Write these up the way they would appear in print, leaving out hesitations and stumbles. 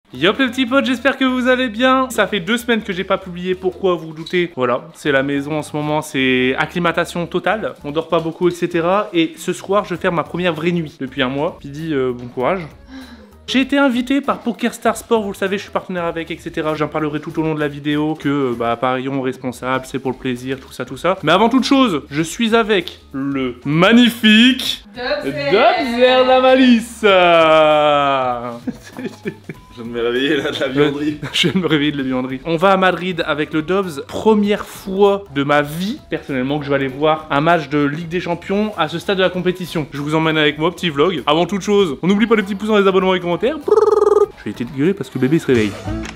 Yop les petits potes, j'espère que vous allez bien. Ça fait 2 semaines que j'ai pas publié, pourquoi vous doutez? Voilà, c'est la maison en ce moment, c'est acclimatation totale. On dort pas beaucoup, etc. Et ce soir, je vais faire ma première vraie nuit depuis un mois. Puis dit bon courage. J'ai été invité par PokerStars Sport, vous le savez, je suis partenaire avec, etc. J'en parlerai tout au long de la vidéo, que parions responsable, c'est pour le plaisir, tout ça, tout ça. Mais avant toute chose, je suis avec le magnifique Dobzer la Malice. Je viens de me réveiller là de la vianderie. Je viens de me réveiller de la vianderie. On va à Madrid avec le Dobbs. Première fois de ma vie, personnellement, que je vais aller voir un match de Ligue des Champions à ce stade de la compétition. Je vous emmène avec moi, petit vlog. Avant toute chose, on n'oublie pas les petits pouces dans les abonnements et les commentaires. Je vais éviter de gueuler parce que le bébé se réveille.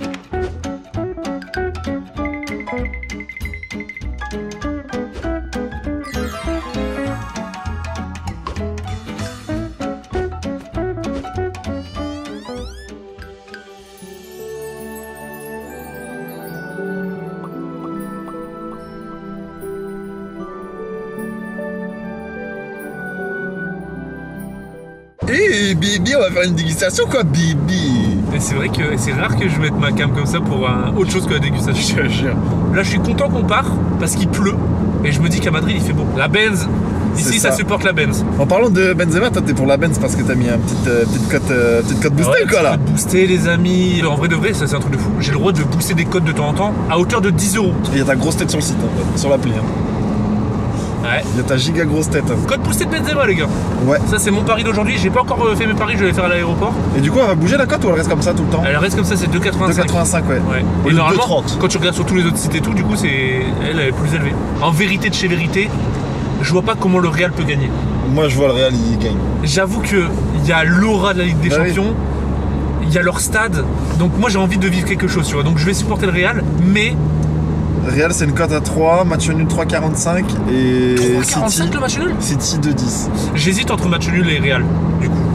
Hey Bibi, on va faire une dégustation quoi Bibi. Et c'est vrai que c'est rare que je mette ma cam comme ça pour autre chose que la dégustation. Là je suis content qu'on part parce qu'il pleut et je me dis qu'à Madrid il fait beau. La Benz, ici ça supporte la Benz. En parlant de Benzema, toi t'es pour la Benz parce que t'as mis un petite cote boostée quoi là. Booster les amis. En vrai de vrai, ça c'est un truc de fou. J'ai le droit de booster des codes de temps en temps à hauteur de 10 €. Il y a ta grosse tête sur le site, hein, sur l'appli. Hein. Ouais. Il y a ta giga grosse tête. Hein. Code boosté de Benzema les gars. Ouais. Ça c'est mon pari d'aujourd'hui. J'ai pas encore fait mes paris, je vais les faire à l'aéroport. Et du coup elle va bouger la cote ou elle reste comme ça tout le temps? Elle reste comme ça, c'est 2,85. 2,85 ouais. Et normalement, 2,30. quand tu regardes sur tous les autres sites et tout, du coup elle est plus élevée. En vérité de chez vérité, je vois pas comment le Real peut gagner. Moi je vois le Real il gagne. J'avoue que il y a l'aura de la Ligue des Champions. Il y a leur stade. Donc moi j'ai envie de vivre quelque chose, tu vois. Donc je vais supporter le Real, mais Real c'est une cote à 3, match nul 3,45 et 3,45 le match nul. City 2,10. J'hésite entre match nul et Real, du coup.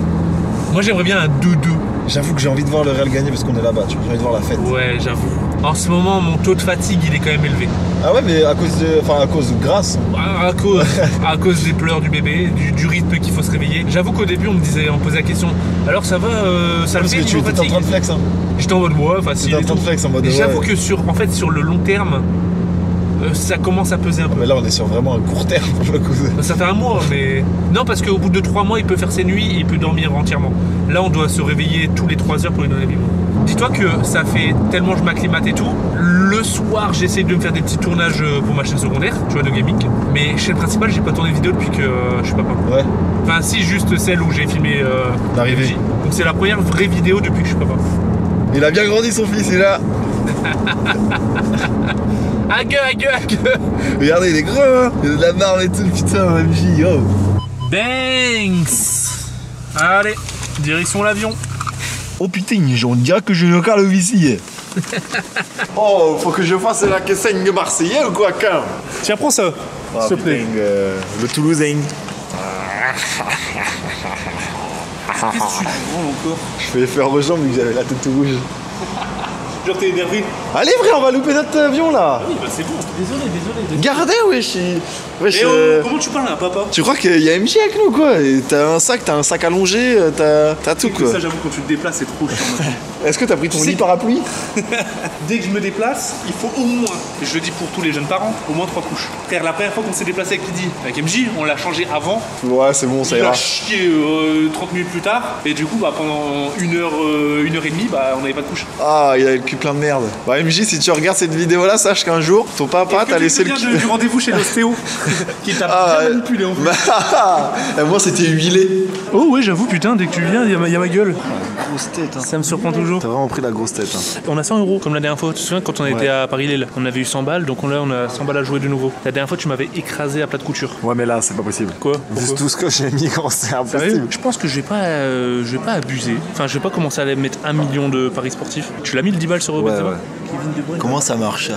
Moi j'aimerais bien un 2-2. J'avoue que j'ai envie de voir le Real gagner parce qu'on est là-bas, tu vois, j'ai envie de voir la fête. Ouais, j'avoue. En ce moment, mon taux de fatigue, il est quand même élevé. Ah ouais, mais à cause de grâce. À cause des pleurs du bébé, du rythme qu'il faut se réveiller. J'avoue qu'au début, on me posait la question. Alors ça va, ça le Parce fait que tu étais en train de flex, hein. J'étais en mode moi, facile. Tu étais en train de flex en mode. J'avoue que sur le long terme, ça commence à peser un peu. Mais là, on est sur vraiment un court terme pour le coup. Ça fait un mois, mais non, parce qu'au bout de 3 mois, il peut faire ses nuits et il peut dormir entièrement. Là, on doit se réveiller tous les 3 heures pour lui donner vivre. Dis-toi que ça fait tellement je m'acclimate et tout. Le soir, j'essaie de me faire des petits tournages pour ma chaîne secondaire, tu vois, de gaming. Mais chaîne principale, j'ai pas tourné de vidéo depuis que je suis papa. Ouais. Enfin, si, juste celle où j'ai filmé l'arrivée. Donc, c'est la première vraie vidéo depuis que je suis papa. Il a bien grandi, son fils, il est là. À gueule. Regardez, il est gros, hein. Il a de la barbe et tout, putain, MJ, oh. Banks. Allez, direction l'avion. Oh putain, on dirait que je ne parle ici. Oh, faut que je fasse la caissaigne marseillaise ou quoi, quand? Tiens, prends ça, s'il te plaît. Le Toulousain. Qu'est-ce que tu prends encore? Je fais faire aux jambes vu que j'avais la tête rouge. Genre t'es énervé. Allez frère, on va louper notre avion là. Oui, bah c'est bon, désolé. Gardez, wesh. Comment tu parles à un papa? Tu crois qu'il y a MJ avec nous quoi? T'as un sac allongé, t'as tout quoi. Ça j'avoue quand tu te déplaces c'est trop chiant. Est-ce que t'as pris ton lit parapluie? Dès que je me déplace, il faut au moins, et je le dis pour tous les jeunes parents, au moins 3 couches. Frère, la première fois qu'on s'est déplacé avec Lydie, avec MJ, on l'a changé avant. Ouais, c'est bon, ça ira. ira. Il a chié 30 minutes plus tard, et du coup, pendant 1 heure et demie, on n'avait pas de couche. Ah, il a le cul plein de merde. Bah, MJ, si tu regardes cette vidéo là, sache qu'un jour, ton papa t'a laissé le cul. Du rendez-vous chez l'ostéo, qui t'a bien manipulé en fait. Moi, c'était huilé. Oh, ouais, j'avoue, putain, dès que tu viens, il y a ma gueule. Grosse tête, hein. Ça me surprend toujours. T'as vraiment pris la grosse tête, hein. On a 100 € comme la dernière fois. Tu te souviens quand on était à Paris-Lille, on avait eu 100 balles, donc là on a 100 balles à jouer de nouveau. La dernière fois tu m'avais écrasé à plat de couture. Ouais, mais là c'est pas possible. Quoi? Juste tout ce que j'ai mis quand c'est impossible. Je pense que je vais pas abuser. Enfin, je vais pas commencer à aller mettre 1 million de paris sportifs. Tu l'as mis le 10 balles sur Benzema? Kevin De Bruyne. Comment ça marche?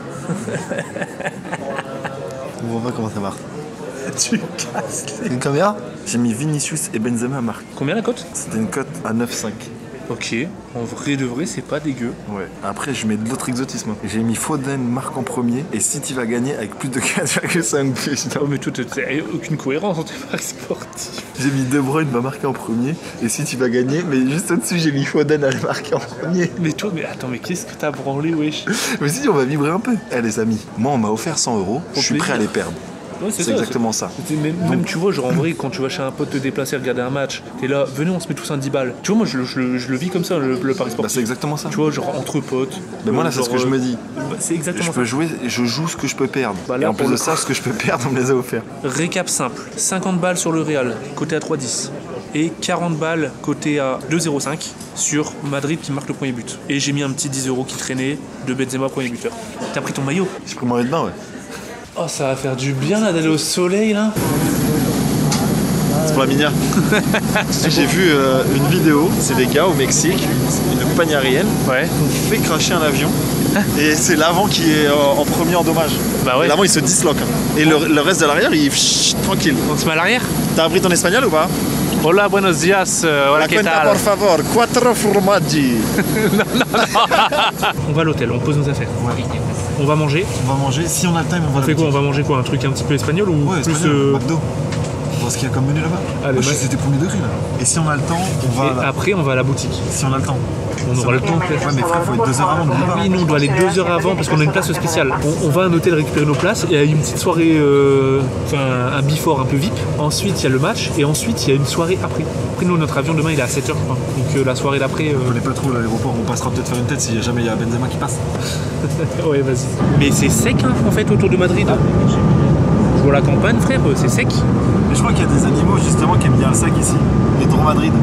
On voit pas comment ça marche. Tu casses les... C'est une caméra? J'ai mis Vinicius et Benzema à marque. Combien la cote? C'était une cote à 9,5. Ok, en vrai de vrai, c'est pas dégueu. Ouais. Après, je mets de l'autre exotisme. J'ai mis Foden marque en premier et City va gagner avec plus de 4,5 buts. Oh, mais toi, t'as aucune cohérence dans tes paris sportifs. J'ai mis De Bruyne va marquer en premier et City va gagner, mais juste au-dessus, j'ai mis Foden à marquer en premier. Mais toi, mais attends, mais qu'est-ce que t'as branlé, wesh? Mais si, on va vibrer un peu. Eh les amis, moi on m'a offert 100 €, je suis prêt à les perdre. Ouais, c'est exactement ça. Même tu vois, genre en vrai, quand tu vas chez un pote te déplacer, regarder un match, t'es là, venez, on se met tous un 10 balles. Tu vois, moi je le vis comme ça, le pari sportif. Bah, c'est exactement ça. Tu vois, genre entre potes. Mais moi là, c'est ce que je me dis. Bah, c'est exactement ça. Je peux jouer, je joue ce que je peux perdre. Bah, là, et en plus de ça, ce que je peux perdre, on me les a offerts. Récap simple 50 balles sur le Real, côté à 3,10. Et 40 balles côté à 2,05 sur Madrid qui marque le premier but. Et j'ai mis un petit 10 € qui traînait de Benzema, premier buteur. T'as pris ton maillot? J'ai pris mon maillot de bain, ouais. Oh, ça va faire du bien là d'aller au soleil là. C'est pour la minière. J'ai vu une vidéo, c'est des gars au Mexique, une compagnie aérienne, qui fait cracher un avion. Et c'est l'avant qui est en premier en dommage. Bah ouais. L'avant il se disloque. Et le reste de l'arrière il tranquille. On se met à l'arrière. T'as appris ton espagnol ou pas? Hola, buenos días, hola, ¿qué tal? Por favor, 4 formaggi. On va à l'hôtel, on pose nos affaires. Ouais. On va manger. On va manger, si on a le time, on va. On fait quoi? On va manger quoi? Un truc un petit peu espagnol ou ouais, plus McDo. On voit ce qu'il y a comme menu là-bas. Allez, moi, c'était premier degré là. Et si on a le temps, on va. Et après, on va à la boutique. Si on a le temps. On aura le temps. Ouais, mais frère, faut être 2 heures avant. Oui, nous on doit aller 2 heures avant parce qu'on a une place spéciale. On va à un hôtel récupérer nos places. Il y a une petite soirée, enfin un before un peu VIP. Ensuite, il y a le match et ensuite, il y a une soirée après. Après, nous, notre avion demain, il est à 7h, je crois. Donc la soirée d'après. On connaît pas trop l'aéroport. On passera peut-être faire une tête si jamais il y a Benzema qui passe. Ouais, vas-y. Mais c'est sec hein, en fait autour de Madrid. Je vois la campagne, frère, c'est sec. Mais je crois qu'il y a des animaux justement qui aiment bien le sec ici. Les drôles Madrid.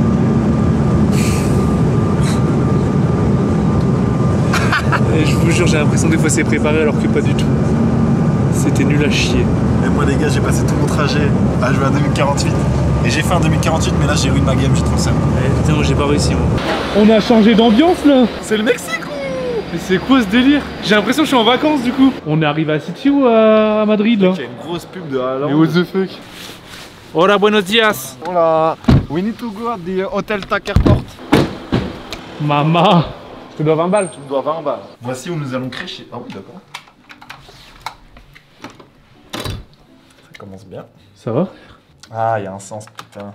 Et je vous jure, j'ai l'impression des fois c'est préparé alors que pas du tout. C'était nul à chier. Et moi les gars, j'ai passé tout mon trajet à jouer à 2048. Et j'ai fait un 2048, mais là j'ai ruiné ma game, j'ai trop ça. Putain, moi j'ai pas réussi moi. On a changé d'ambiance là. C'est le Mexique. Mais c'est quoi ce délire? J'ai l'impression que je suis en vacances du coup. On est arrivé à City ou à Madrid là? Il y a une grosse pub de Haaland. Mais what the fuck? Hola, buenos días. Hola, we need to go at the Hotel TAC Airport. Maman, je te dois 20 balles. Tu me dois 20 balles. Voici où nous allons crécher. Ah oui, d'accord. Ça commence bien. Ça va? Ah, il y a un sens, putain.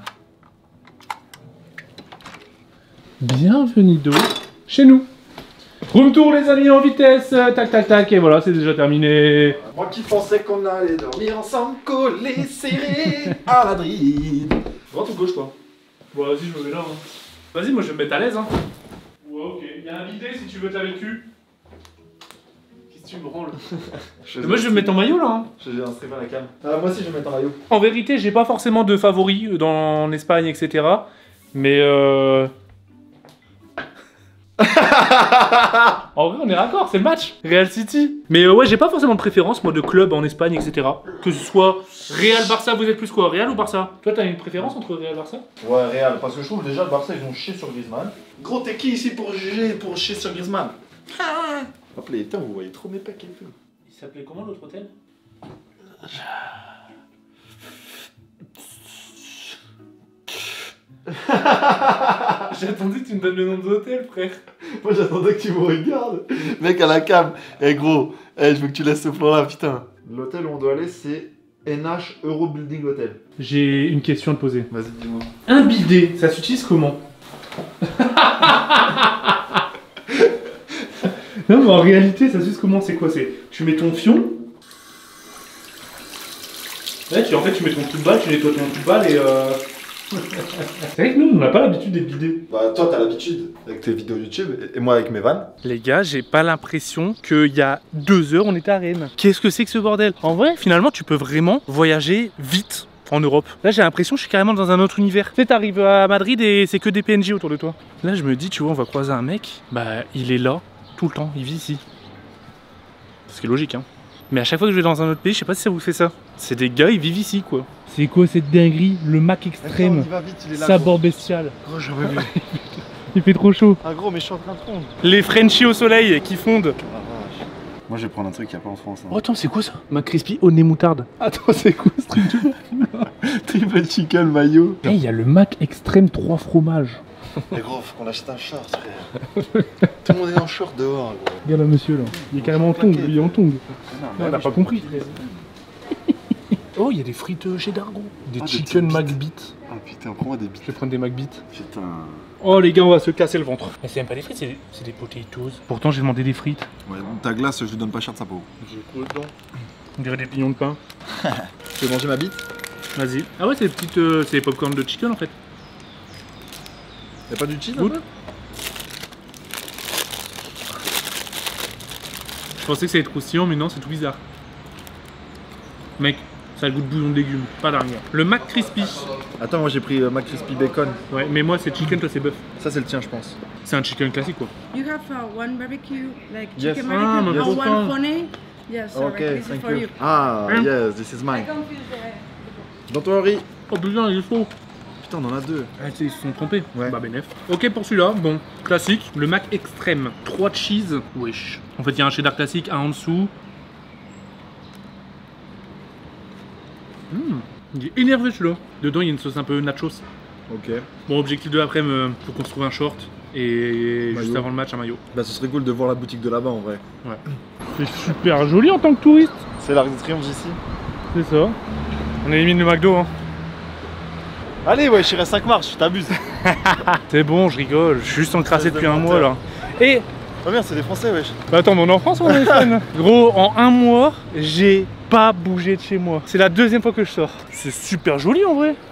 Bienvenue chez nous. Room tour les amis en vitesse, tac tac tac, et voilà, c'est déjà terminé. Moi qui pensais qu'on allait dormir ensemble, collés, serrés à Madrid. Droite ou gauche toi? Bon vas-y, je me mets là. Hein. Vas-y, moi je vais me mettre à l'aise. Hein. Ouais, ok. Il y a un bidet si tu veux te laver le cul. Qu'est-ce que tu me branles? Moi je vais me mettre en maillot là. Hein. Je vais inscrire la cam. Ah, moi aussi je vais me mettre en maillot. En vérité, j'ai pas forcément de favoris en Espagne, etc. Mais en vrai, on est raccord, c'est le match. Real City. Mais ouais, j'ai pas forcément de préférence, moi, de club en Espagne, etc. Que ce soit Real, Barça, vous êtes plus quoi? Real ou Barça? Toi, t'as une préférence entre Real et Barça? Ouais, Real, parce que je trouve déjà le Barça, ils vont chier sur Griezmann. Gros, t'es qui ici pour chier sur Griezmann? Rappelez, putain, vous voyez trop mes pecs et tout. Il s'appelait comment l'autre hôtel? J'attendais que tu me donnes le nom de l'hôtel, frère. Moi j'attendais que tu me regardes. Mec à la cam. Eh gros, je veux que tu laisses ce plan là, putain. L'hôtel où on doit aller c'est NH Euro Building Hotel. J'ai une question à te poser. Vas-y dis-moi. Un bidet, ça s'utilise comment? Non mais en réalité ça s'utilise comment? C'est quoi? C'est tu mets ton fion. Ouais, en fait tu mets ton trou de balle, tu nettoies ton trou de balle et C'est vrai que nous on n'a pas l'habitude des bidets. Bah toi t'as l'habitude avec tes vidéos YouTube et moi avec mes vannes. Les gars, j'ai pas l'impression qu'il y a 2 heures on était à Rennes. Qu'est-ce que c'est que ce bordel? En vrai, finalement tu peux vraiment voyager vite en Europe. Là j'ai l'impression que je suis carrément dans un autre univers. Tu sais, t'arrives à Madrid et c'est que des PNJ autour de toi. Là je me dis, tu vois, on va croiser un mec, bah il est là tout le temps, il vit ici. Ce qui est logique hein. Mais à chaque fois que je vais dans un autre pays, je sais pas si ça vous fait ça. C'est des gars, ils vivent ici quoi. C'est quoi cette dinguerie? Le Mac extrême. Attends, on y va vite, il est là, sabord bestial. Gros, j'en veux plus. Il fait trop chaud. Ah gros, mais je suis en train de fondre. Les Frenchies au soleil qui fondent. Moi je vais prendre un truc qu'il n'y a pas en France. Hein. Oh attends, c'est quoi ça? Mac crispy au nez moutarde. Attends, c'est quoi ce truc? Triple chicken mayo. Eh, il y a le Mac extrême 3 fromages. Mais gros, faut qu'on achète un short, frère. Tout le monde est en short dehors, gros. Regarde là, monsieur là. Il est carrément en tongue, il est en tongue. Non, il a pas compris. Oh, il y a des frites cheddar, gros. Des chicken McBeat. Ah putain, prends-moi des bites. Je vais prendre des McBeat. Putain. Oh les gars, on va se casser le ventre. Mais c'est même pas des frites, c'est des potatoes. Pourtant, j'ai demandé des frites. Ouais, ta glace, je lui donne pas cher de sa peau. J'ai quoi dedans? On dirait des pignons de pain. Tu veux manger ma bite? Vas-y. Ah ouais, c'est des petites, c'est des popcorn de chicken en fait. Y'a pas du cheese Good. Je pensais que ça allait être croustillant, mais non, c'est tout bizarre. Mec, ça a le goût de bouillon de légumes, pas dingue. Le McCrispy. Attends, moi j'ai pris McCrispy bacon. Ouais, mais moi c'est chicken, toi c'est bœuf. Ça c'est le tien, je pense. C'est un chicken classique quoi. You have one barbecue, like Yes. chicken Ah, barbecue, mais or pourquoi? one pone. Yes, sorry, Ok, this is thank for you. you. Ah, Hein? yes, this is I mine. confused Don't worry. Oh putain, il est faux. Putain, on en a deux. Ah, tu sais, ils se sont trompés. Ouais. Bah, bénef. Ok, pour celui-là, bon, classique. Le Mac Extrême. 3 cheese. Wesh. En fait, il y a un cheddar classique, un en dessous. Il est énervé celui-là. Dedans, il y a une sauce un peu nachos. Ok. Bon, objectif de l'après-midi, faut qu'on se trouve un short. Et Maillot. juste avant le match, un maillot. Bah, ce serait cool de voir la boutique de là-bas en vrai. Ouais. C'est super joli en tant que touriste. C'est l'Arc de Triomphe d'ici. C'est ça. On élimine le McDo, hein. Allez, ouais, j'irai 5 marches, je t'abuse. C'est bon, je rigole. Je suis juste encrassé depuis un mois là. Et Oh merde, c'est des Français, wesh. bah attends, mais on est en France ou on est fan? Gros, en un mois, j'ai pas bougé de chez moi. C'est la deuxième fois que je sors. C'est super joli en vrai.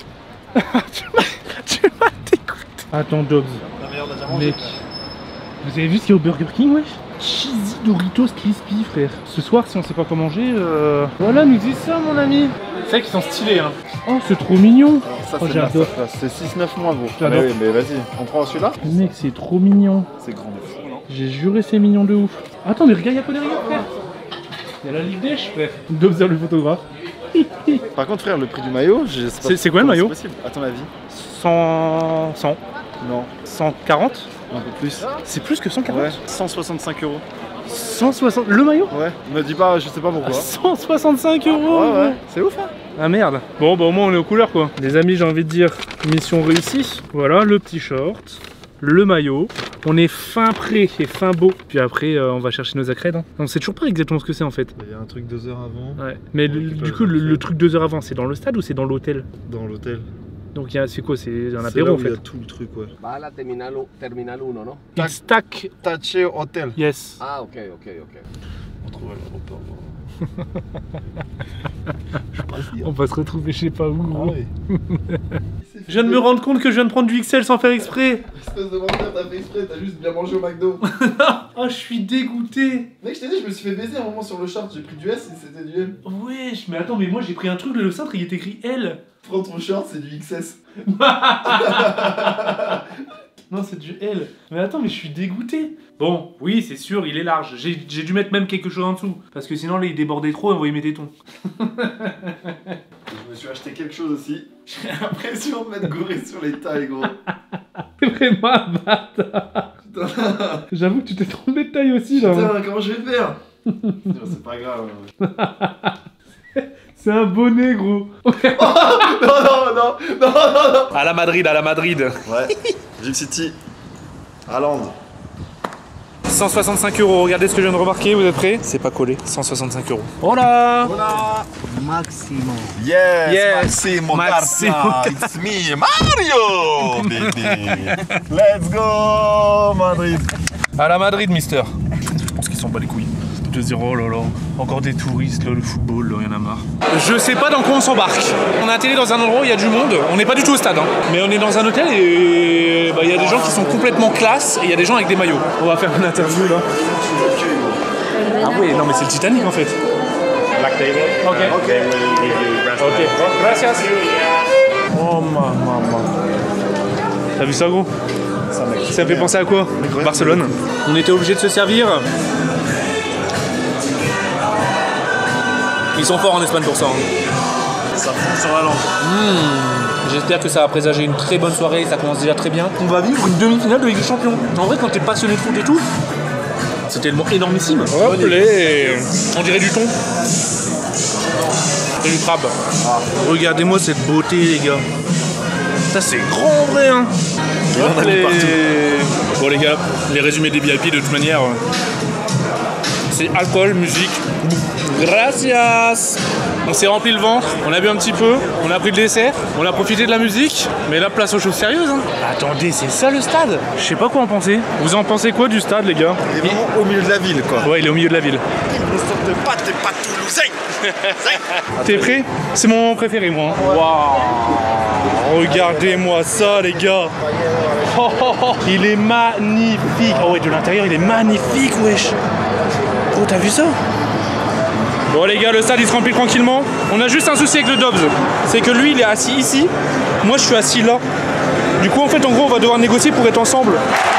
tu m'as dégoûté. Attends, Dobbs. La meilleure, on a déjà mangé. Mec, vous avez vu ce qu'il y a au Burger King, wesh? Cheesy Doritos Crispy, frère. Ce soir, si on sait pas quoi manger, voilà, nous dit ça, mon ami. C'est vrai qu'ils sont stylés, hein. Oh, c'est trop mignon. Alors, ça, Oh, c'est j'adore. C'est 6-9 mois, gros. J'adore. Mais oui, mais vas-y, on prend celui-là. Mec, c'est trop mignon. C'est grand de fou, non? J'ai juré, c'est mignon de ouf. Attends, mais regarde, y'a quoi derrière, frère? Y'a la Ligue d'Esch, frère. Dobbs le photographe. Par contre, frère, le prix du maillot, je sais pas. C'est quoi le maillot? C'est possible, à ton avis? 100... Non, 140? un peu plus. C'est plus que 140? Ouais, 165 euros. 160... Le maillot? Ouais, me dis pas, je sais pas pourquoi. 165 euros. Ouais, ouais, c'est ouf, hein. Ah merde. Bon, bah au moins on est aux couleurs, quoi. Les amis, j'ai envie de dire, mission réussie. Voilà, le petit short, le maillot. On est fin prêt et fin beau. Puis après, on va chercher nos accrèdes. Hein. On sait toujours pas exactement ce que c'est en fait. Il y a un truc 2 heures avant. Ouais. Mais du coup, le truc 2 heures avant, c'est dans le stade ou c'est dans l'hôtel? Dans l'hôtel. Donc c'est quoi? C'est un C'est apéro là en où il y fait. a tout le truc, ouais. Va à la terminal 1, non? It's tac. Tache Hotel. Yes. Ah, ok. On trouve à l'aéroport. On va se retrouver je sais pas où. Ah oui. Je viens de me rendre compte que je viens de prendre du XL sans faire exprès. Espèce de menteur, t'as fait exprès, t'as juste bien mangé au McDo. Oh, je suis dégoûté. Mec, je t'ai dit, je me suis fait baiser un moment sur le short, j'ai pris du S et c'était du M. Wesh, mais attends, mais moi j'ai pris un truc, le cintre il est écrit L. Prends ton short, c'est du XS. Non, c'est du L. Mais attends, mais je suis dégoûté. Bon, oui, c'est sûr, il est large. J'ai dû mettre même quelque chose en dessous. Parce que sinon, là, il débordait trop et on voyait mes tétons. Je me suis acheté quelque chose aussi. J'ai l'impression de m'être gouré sur les tailles, gros. C'est vraiment un bâtard. Putain, J'avoue que tu t'es trompé de taille aussi, là. putain, comment je vais faire? C'est pas grave. C'est un bonnet, gros. Non. À la Madrid, à la Madrid. Ouais, Vic City, Hollande. 165 €, regardez ce que je viens de remarquer, vous êtes prêts? C'est pas collé, 165 €. Hola. Hola. Máximo. Yes, Yes, Maximo Maximo. Garcia, it's me, Mario, baby. Let's go, Madrid. À la Madrid, mister. Je pense qu'ils sont pas les couilles. De se dire, oh là là, encore des touristes, là, le football, là, y'en a marre. Je sais pas dans quoi on s'embarque. On a atterri dans un endroit où il y a du monde. On n'est pas du tout au stade, hein. Mais on est dans un hôtel et bah, il y a des gens qui sont complètement classe et il y a des gens avec des maillots. On va faire une interview là. Ah oui, non mais c'est le Titanic en fait. Black table. Ok. They will give you breast Ok. Gracias. Oh maman. T'as vu ça, gros? Ça me fait penser à quoi? Barcelone. On était obligé de se servir. Ils sont forts en Espagne pour ça. Hein. Ça fout sur la langue. J'espère que ça va présager une très bonne soirée, ça commence déjà très bien. On va vivre une demi-finale de Ligue des Champions. En vrai, quand t'es passionné de foot et tout, c'est tellement énormissime. Hop les... On dirait du thon. Et du crabe. Regardez-moi cette beauté, les gars. Ça, c'est grand en vrai, hein. Il en a mis partout. Bon les gars, les résumés des VIP de toute manière, c'est alcool, musique. Gracias. On s'est rempli le ventre, on a bu un petit peu, on a pris le dessert, on a profité de la musique, mais là place aux choses sérieuses. Hein. Attendez, c'est ça le stade? Je sais pas quoi en penser. Vous en pensez quoi du stade les gars? Il est vraiment au milieu de la ville quoi. Ouais, il est au milieu de la ville. Une sorte de pâte, t'es pas toulousain. T'es prêt? C'est mon préféré moi. Waouh! Regardez-moi ça les gars! Oh, oh, oh. Il est magnifique! Oh ouais, de l'intérieur il est magnifique wesh! Oh t'as vu ça? Bon les gars, le stade il se remplit tranquillement. On a juste un souci avec le Dobbs. C'est que lui il est assis ici, moi je suis assis là. Du coup en fait en gros on va devoir négocier pour être ensemble.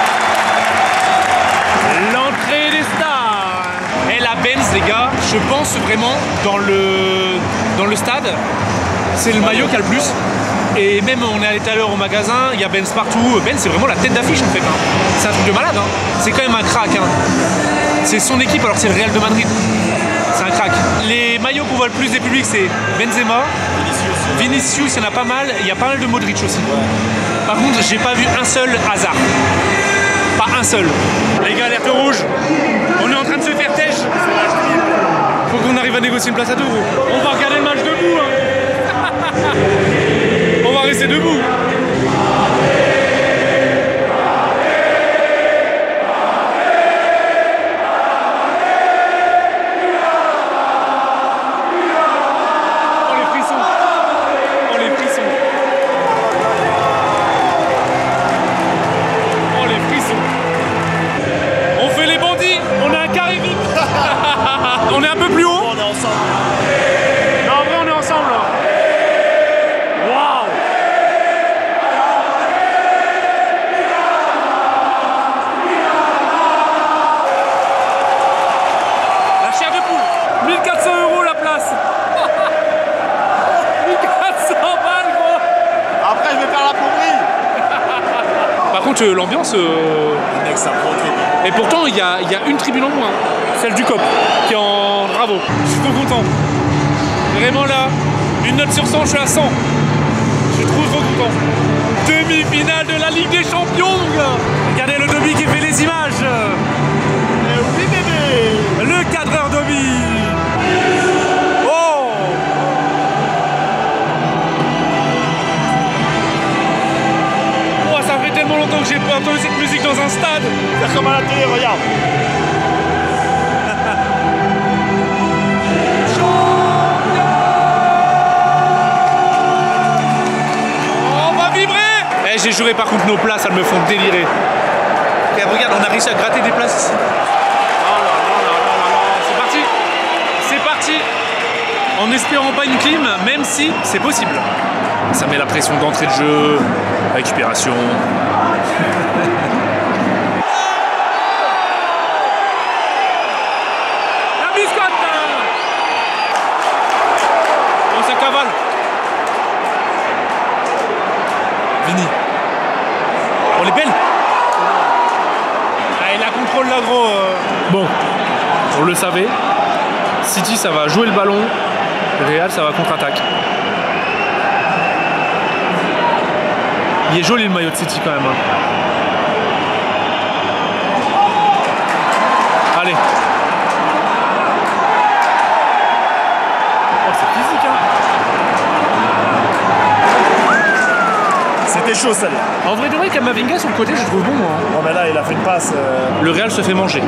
L'entrée des stars! Et la Benz les gars, je pense vraiment dans le stade, c'est le maillot qui a le plus. Et même on est allé tout à l'heure au magasin, il y a Benz partout. Benz c'est vraiment la tête d'affiche en fait. Hein. C'est un truc de malade. Hein. C'est quand même un crack. Hein. C'est son équipe alors que c'est le Real de Madrid. C'est un crack. Les maillots qu'on voit le plus des publics c'est Benzema, Vinicius, il y en a pas mal. Il y a pas mal de Modric aussi. Par contre j'ai pas vu un seul Hazard. Pas un seul. Les gars, alerte rouge. On est en train de se faire têche. Faut qu'on arrive à négocier une place à deux. On va regarder le match debout. Hein. On va rester debout. Oh les frissons. Oh les frissons. Oh les frissons. On fait les bandits. On a un carré vite. On est un peu plus haut. On est ensemble. Non, en vrai, on est ensemble. Waouh! La chair de poule. 1400 € la place. 1400 balles, gros. Après, je vais faire la plomberie. Par contre, l'ambiance. Mec, ça prend trop. Et pourtant, il y a une tribune en moins. Celle du COP, qui est en bravo. Je suis trop content. Vraiment là, une note sur 100, je suis à 100. Je suis trop content. Demi-finale de la Ligue des Champions, mon gars. Regardez le Dobby qui fait les images. Oui, bébé. Le cadreur Dobby. Oh. Oh, ça fait tellement longtemps que j'ai pas entendu cette musique dans un stade. Faire comme à la télé, regarde. J'ai juré par contre nos places, elles me font délirer. Et regarde, on a réussi à gratter des places ici. Oh là là là là là, c'est parti. C'est parti. En espérant pas une clim, même si c'est possible. Ça met la pression d'entrée de jeu, récupération. La biscotte. Oh, ça cavale. Vini. On est belle. Allez, la contrôle là gros. Bon, on le savait. City ça va jouer le ballon. Real ça va contre-attaque. Il est joli le maillot de City quand même. Hein. Allez. Oh c'est physique hein. C'était chaud celle-là. En vrai de vrai, Kamavinga sur le côté, je trouve bon. Hein. Bon, mais là, il a fait une passe. Le Real se fait manger.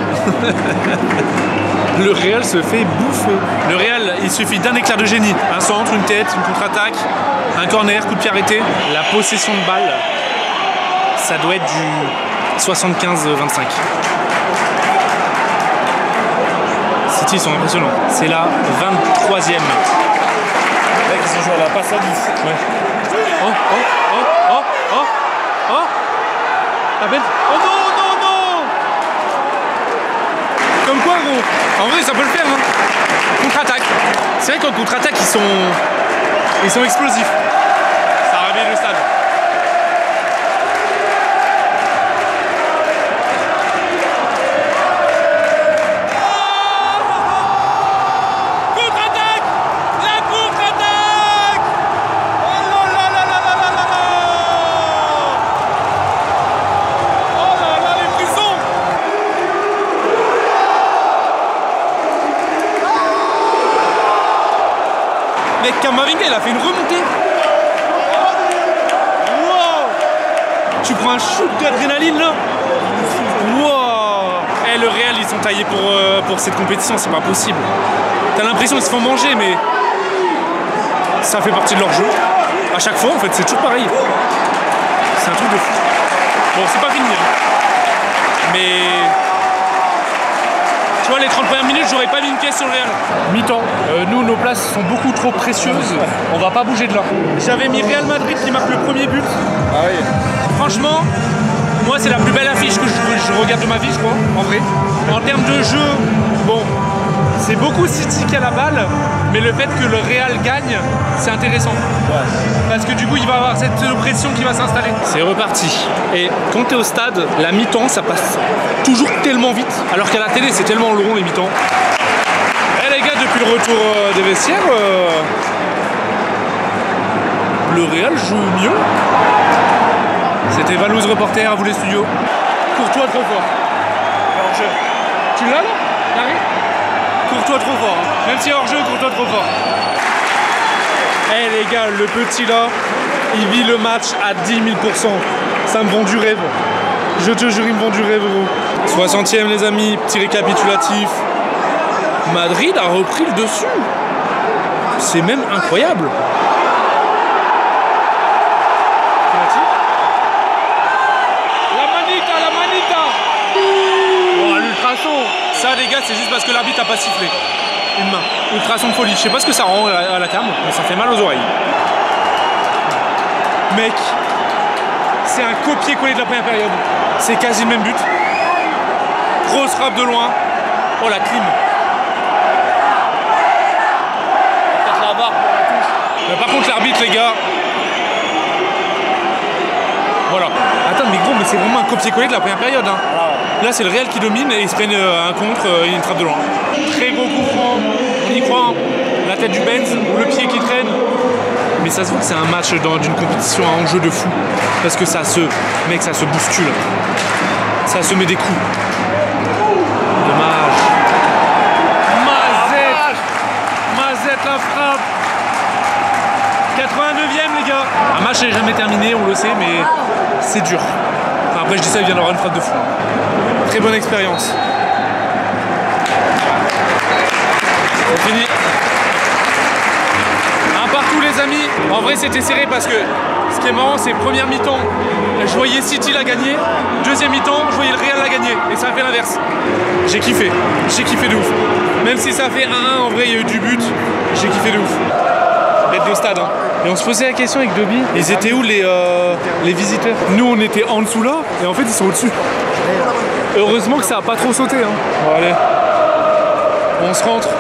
Le Real se fait bouffer. Le Real, il suffit d'un éclair de génie. Un centre, une tête, une contre-attaque, un corner, coup de pied arrêté. La possession de balle, ça doit être du 75-25. City, ils sont impressionnants. C'est la 23e. Mec, ils ont joué à la passe à 10. Ouais. Oh, oh, oh, oh, oh, oh. La belle. Oh non, non, non. Comme quoi, gros. En vrai, ça peut le faire. Hein. Contre-attaque. C'est vrai qu'en contre-attaque, ils sont explosifs. Ça réveille le stade. Mec, Kamavinga, il a fait une remontée. Wow. Tu prends un shoot d'adrénaline là. Wow. Eh, le Real, ils sont taillés pour cette compétition, c'est pas possible. T'as l'impression qu'ils se font manger, mais ça fait partie de leur jeu. À chaque fois, en fait, c'est toujours pareil. C'est un truc de fou. Bon, c'est pas fini, hein. Mais tu vois, les 30 premières minutes, j'aurais pas mis une pièce sur le Real. Mi-temps. Nous, nos places sont beaucoup trop précieuses. On va pas bouger de là. J'avais mis Real Madrid qui marque le premier but. Ah oui. Franchement, moi, c'est la plus belle affiche que je regarde de ma vie, je crois, en vrai. En termes de jeu, bon, c'est beaucoup City qui a la balle, mais le fait que le Real gagne, c'est intéressant. Ouais. Parce que du coup, il va y avoir cette pression qui va s'installer. C'est reparti. Et quand tu es au stade, la mi-temps, ça passe toujours tellement vite. Alors qu'à la télé, c'est tellement long, les mi-temps. Et les gars, depuis le retour des vestiaires, le Real joue mieux. C'était Valouz reporter, à vous les studios. Courtois trop fort. Tu l'as là, Larry? Courtois trop fort. Hein. Même si hors jeu, Courtois trop fort. Eh les gars, le petit là, il vit le match à 10 000 %. Ça me vend du rêve. Je te jure, il me vend du rêve, gros. 60e les amis, petit récapitulatif. Madrid a repris le dessus. C'est même incroyable. Ça les gars, c'est juste parce que l'arbitre a pas sifflé. Une main. Ultrason de folie. Je sais pas ce que ça rend à la cam, mais ça fait mal aux oreilles. Mec, c'est un copier-coller de la première période. C'est quasi le même but. Grosse frappe de loin. Oh la clim. Peut-être la barre pour la touche. Mais par contre l'arbitre les gars. Voilà. Attends mais gros, mais c'est vraiment un copier-coller de la première période. Hein. Là, c'est le Real qui domine et ils se prennent un contre et une frappe de loin. Très beau coup franc, on y croit. La tête du Benz ou le pied qui traîne. Mais ça se voit que c'est un match dans d'une compétition à enjeu de fou. Parce que ça se bouscule. Ça se met des coups. Dommage. Mazet la frappe. 89e les gars. Un match n'est jamais terminé, on le sait, mais c'est dur. Enfin, après je dis ça, il vient d'avoir une frappe de fou. Très bonne expérience. C'est fini. Un partout les amis. En vrai c'était serré parce que ce qui est marrant c'est première mi-temps, je voyais City la gagner. Deuxième mi-temps, je voyais le Real la gagner. Et ça a fait l'inverse. J'ai kiffé de ouf. Même si ça a fait 1-1, en vrai il y a eu du but. J'ai kiffé de ouf. D'être au stade. Hein. Et on se posait la question avec Dobby, ils étaient où les visiteurs? Nous on était en dessous là, et en fait ils sont au-dessus. Heureusement que ça a pas trop sauté. Hein. Bon allez, on se rentre.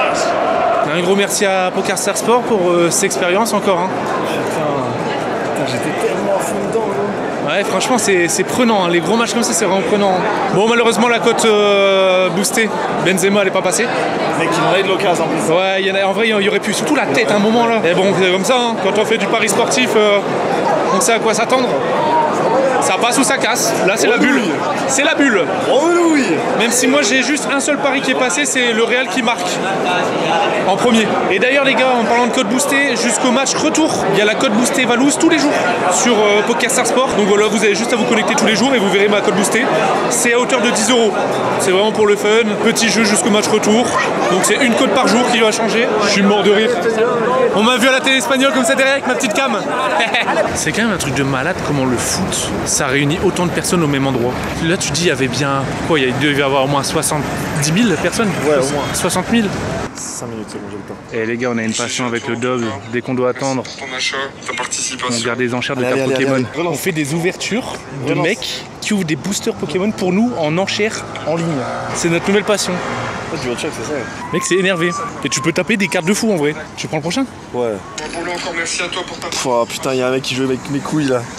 Un gros merci à PokerStars Sport pour cette expérience encore. Hein. Putain, j'étais tellement à fond dedans. Ouais, franchement c'est prenant, hein. Les gros matchs comme ça c'est vraiment prenant. Hein. Bon malheureusement la cote boostée, Benzema elle est pas passée. Mec il en a eu de l'occasion en plus. Ouais, en vrai il y aurait pu, surtout la tête à un moment là. Et bon c'est comme ça, hein. Quand on fait du pari sportif, on sait à quoi s'attendre. Ça passe ou ça casse. Là c'est la bulle. C'est la bulle. Oh oui. Même si moi j'ai juste un seul pari qui est passé, c'est le Real qui marque en premier. Et d'ailleurs les gars, en parlant de code boosté, jusqu'au match retour, il y a la code boostée Valouz tous les jours sur PokerStars Sport. Donc voilà, vous avez juste à vous connecter tous les jours et vous verrez ma code boostée. C'est à hauteur de 10 €. C'est vraiment pour le fun. Petit jeu jusqu'au match retour. Donc c'est une code par jour qui va changer. Je suis mort de rire. On m'a vu à la télé espagnole comme ça derrière avec ma petite cam. C'est quand même un truc de malade comment le foot, ça réunit autant de personnes au même endroit. Là tu dis il y avait bien, quoi, il devait y avoir au moins 70 000 personnes. Ouais, au moins. 60 000. 5 minutes, c'est bon, j'ai le temps. Et les gars, on a une passion avec le dog. Dès qu'on doit attendre, Ton achat, ta participation. on regarde les enchères de Allez, cartes allez, Pokémon. allez, allez. On fait des ouvertures de Relance. mecs qui ouvrent des boosters Pokémon pour nous en enchères en ligne. C'est notre nouvelle passion. Du hot shot, c'est ça? Mec, c'est énervé. Et tu peux taper des cartes de fou en vrai. Tu prends le prochain? Ouais. Bon, là encore merci à toi pour ta... Oh putain, il y a un mec qui joue avec mes couilles là.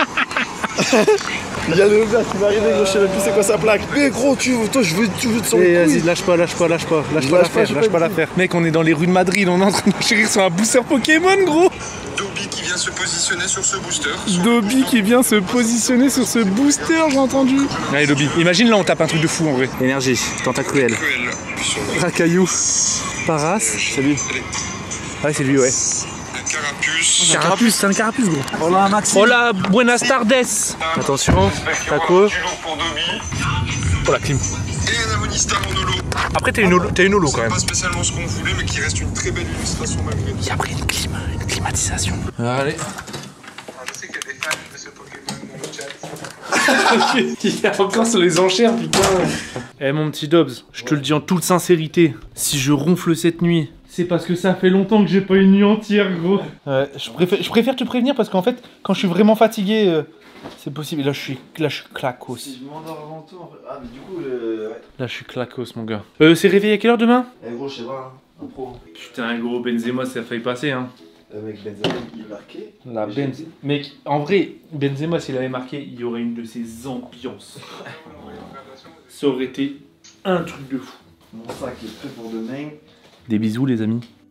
Il y a le gars qui va arriver, gros, je sais même plus c'est quoi sa plaque. Mais gros, toi, je veux te sur les couilles. Vas-y, lâche pas l'affaire. Mec, on est dans les rues de Madrid, on est en train d'enchérir sur un booster Pokémon, gros. Dobby qui vient se positionner sur ce booster. Dobby qui vient se positionner sur ce booster, j'ai entendu. Allez Dobby, imagine là on tape un truc de fou en vrai. Énergie, Tentacruel, Cruel. Racaillou, Paras, salut. Ouais, c'est lui, ouais. Un carapuce. Carapuce, c'est un carapuce, gros. Hola Maxime. Hola, buenas tardes. Attention, taco. Du lourd pour Dobby. Oh la clim. Et un amonistar en holo. Après, t'as une holo quand C'est même. pas spécialement ce qu'on voulait, mais qui reste une très belle illustration malgré tout. Et après, une climatisation. Allez. Je sais qu'il y a des fans de ce Pokémon dans le chat. Il est encore sur les enchères, putain. Eh mon petit Dobbs, je te le dis en toute sincérité, si je ronfle cette nuit, c'est parce que ça fait longtemps que j'ai pas une nuit entière, gros. Je préfère te prévenir parce qu'en fait, quand je suis vraiment fatigué, c'est possible. Et là, je suis clacos. Si je m'endors avant tout, en fait. Ah, mais du coup, ouais. Là, je suis clacos, mon gars. C'est réveillé à quelle heure demain? Eh gros, je sais pas, hein. Un pro. Putain, gros, Benzema, ça a failli passer, hein. Mec, Benzema, il est marqué. La Benz. Mec, en vrai, Benzema, s'il avait marqué, il y aurait une de ses ambiances. Ça aurait été un truc de fou. Mon sac est prêt pour demain. Des bisous, les amis.